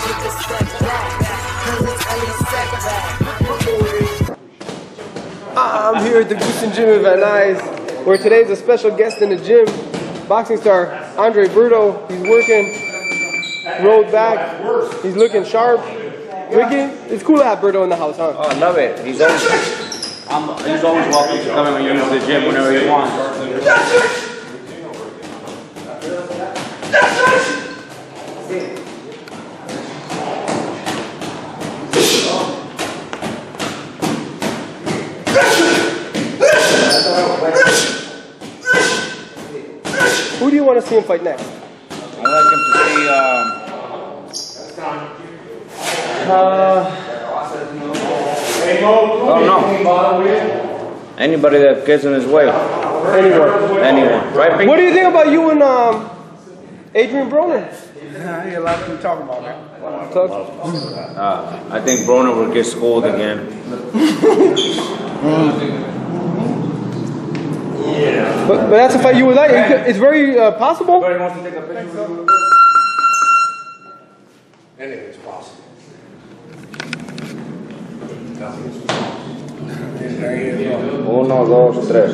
I'm here at the Boosting Gym in Van Nuys, where today's a special guest in the gym, boxing star Berto. He's working, rolled back, he's looking sharp. Ricky, it's cool to have Berto in the house, huh? Oh, I love it. He's always welcome to come in when you use the gym whenever you want. Who do you want to see him fight next? I'd like him to see, oh no. Anybody that gets in his way. Anyone. Right? What do you think about you and Adrien Broner? I hear a lot of people talking about that. I think Broner will get schooled again. But that's a fight you would like. It's very possible. Everybody wants to take a picture with you. Anything's possible. Uno, dos, tres.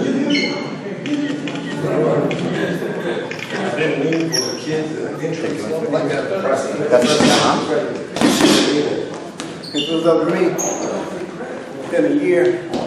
If it was up to me, within a year,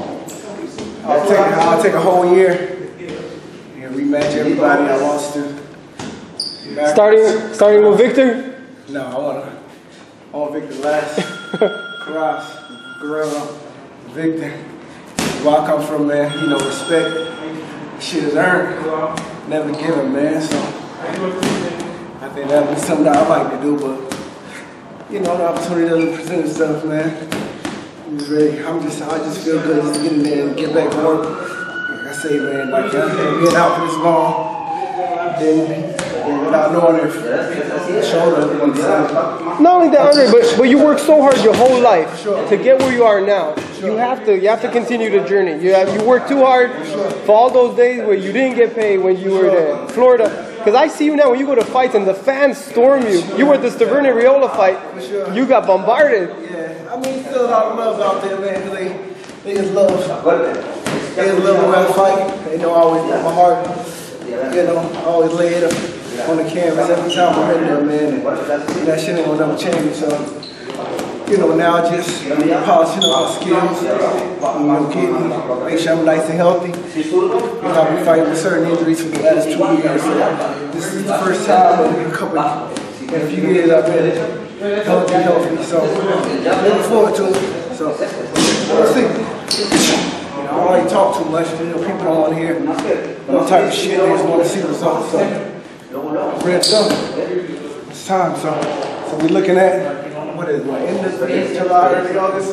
I'll take a whole year and rematch everybody I lost to. Starting with Victor? No, I want Victor last. Cross, Guerrero, Victor. Where I come from, man, you know, respect. Shit is earned, never given, man. So I think that'd be something that I like to do, but you know, the opportunity doesn't present itself, man. I just feel good just getting there and get back to work. Like I say, man, like being out for this long, then without knowing if shoulder. Not only that, Andre, but you work so hard your whole life to get where you are now. You have to continue the journey. You work too hard for all those days where you didn't get paid when you were in Florida. Because I see you now when you go to fights and the fans storm you. You were at the Staverne Riola fight. You got bombarded. Yeah, I mean, still a lot of love out there, man. Cause they just love the way I fight. They know I always put my heart. You know, I always lay it up on the canvas every time I'm in there, man. And that shit ain't gonna never change. So, you know, now just polishing up my skills, make sure I'm nice and healthy. You know, I've been fighting with certain injuries for the last 2 years. So this is the first time in a few years I've been healthy. So looking forward to it. So we'll see. I already talk too much. You know, people don't want to hear no type of shit. They just want to see results. So red stuff. It's time. So we're looking at what is it? End of July, early August.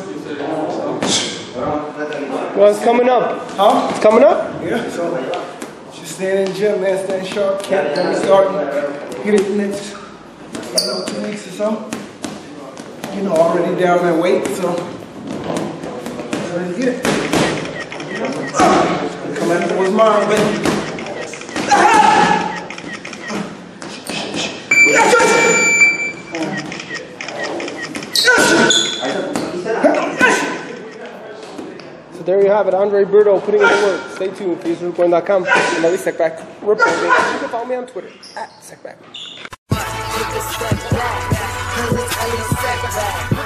Well, it's coming up. Huh? It's coming up? Yeah. So just staying in the gym, man. Staying sharp. Can't let me start. Get it next 2 weeks or so. You know, already down that weight. So ready to get it. Come in towards mine, baby. So there you have it, Berto putting in the work. Stay tuned, facebook.com and let me step back. You can follow me on Twitter @SecBack.